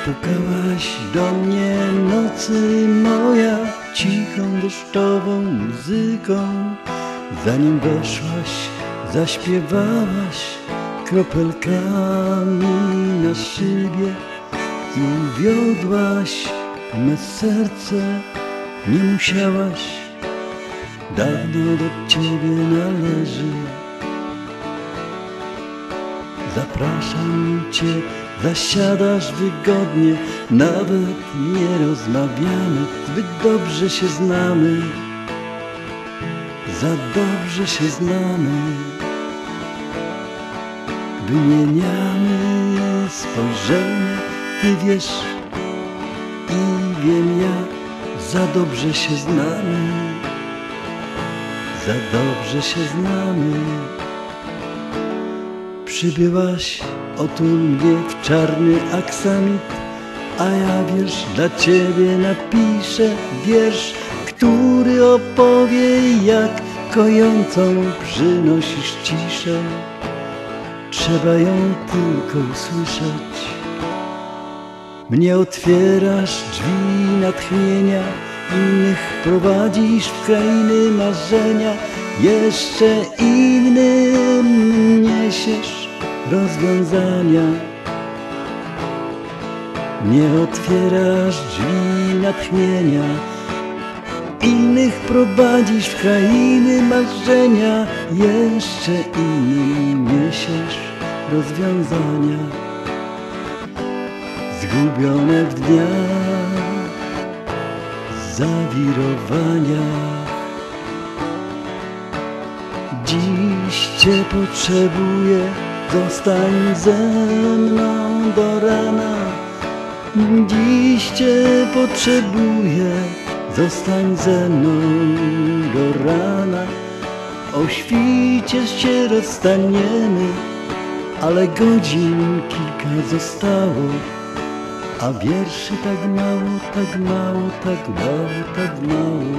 Pukałaś do mnie nocy moja cichą deszczową muzyką. Zanim weszłaś, zaśpiewałaś kropelkami na szybie i uwiodłaś me serce. Nie musiałaś, dawno do ciebie należy. Zapraszam cię, zasiadasz wygodnie, nawet nie rozmawiamy, zbyt dobrze się znamy, za dobrze się znamy. Wymieniamy spojrzenia, ty wiesz i wiem ja, za dobrze się znamy, za dobrze się znamy. Przybyłaś, otul mnie w czarny aksamit, a ja wiersz dla ciebie napiszę, wiersz, który opowie, jak kojącą przynosisz ciszę. Trzeba ją tylko usłyszeć. Mnie otwierasz drzwi natchnienia, innych prowadzisz w krainy marzenia, jeszcze innym niesiesz rozwiązania. Nie otwierasz drzwi natchnienia, innych prowadzisz w krainy marzenia, jeszcze innym niesiesz rozwiązania. Zgubione w dniach zawirowania, dziś cię potrzebuję, zostań ze mną do rana. Dziś cię potrzebuję, zostań ze mną do rana. O świcie się rozstaniemy, ale godzin kilka zostało, a wierszy tak mało, tak mało, tak mało, tak mało.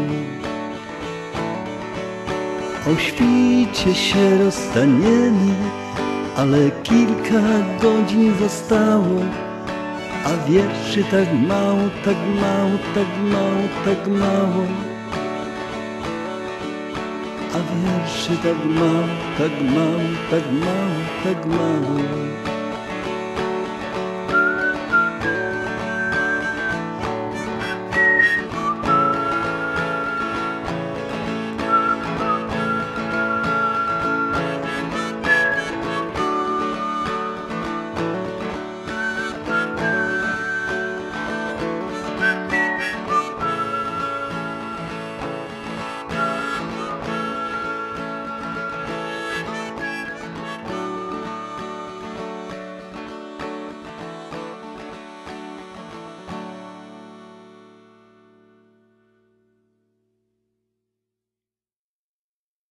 O świcie się rozstaniemy, ale kilka godzin zostało, a wierszy tak mało, tak mało, tak mało, tak mało. A wierszy tak mało, tak mało, tak mało, tak mało.